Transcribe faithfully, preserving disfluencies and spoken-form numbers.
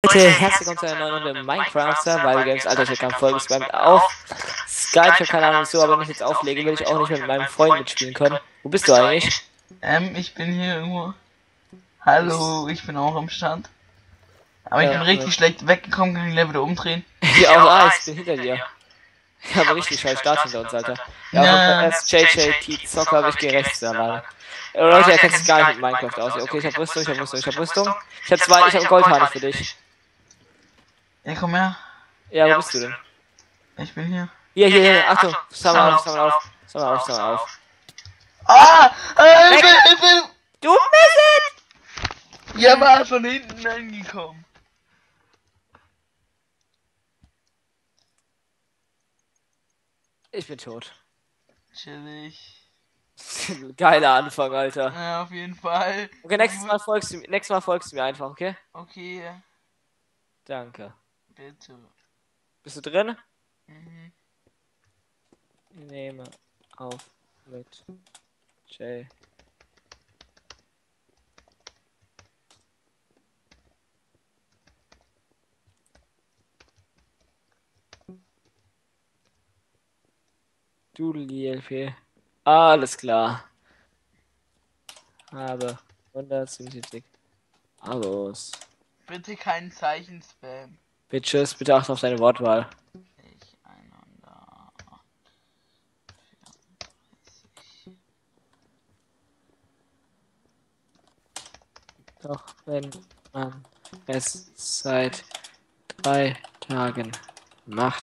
Leute, herzlich willkommen zu einer neuen Runde Minecraft Survival Games. Alter, ich hab gerade voll gespammt auf Skype. Ich hab keine Ahnung wieso, aber wenn ich jetzt auflege, will ich auch nicht mit meinem Freund mitspielen können. Wo bist du eigentlich? Ähm, ich bin hier irgendwo. Hallo, ich bin auch am Stand. Aber ich Ja, bin richtig schlecht weggekommen, kann ich Level wieder umdrehen. Ich auch, ah, ich bin hinter dir. Ich habe richtig scheiß Start hinter uns, Alter. Ja, Ja. erst J J T Zocker, aber ich gehe rechts da lang. Äh, Leute, er kennt sich gar nicht mit Minecraft aus. Okay, ich hab Rüstung, ich hab Rüstung, ich hab Rüstung. Ich hab zwei, ich hab Goldhahn für dich. Ja, komm her. Ja, wo bist du denn? Ich bin hier. Hier, hier, hier, Achtung, sammel auf, sammel auf, sammel auf, sammel auf. Ah! Äh, ich bin, ich bin. Du Mist! Ja, war von hinten angekommen. Ich bin tot. Chillig. Geiler Anfang, Alter. Ja, auf jeden Fall. Okay, nächstes Mal folgst du, nächstes Mal folgst du mir einfach, okay? Okay, Danke. bitte. Bist du drin? Mhm. Nehme auf mit J. Du L P. Alles klar. Habe hundertsiebenundsiebzig. Abos. Bitte kein Zeichen Spam. Bitches, bitte achte auf deine Wortwahl. Ich einander. Doch wenn man es seit drei Tagen macht.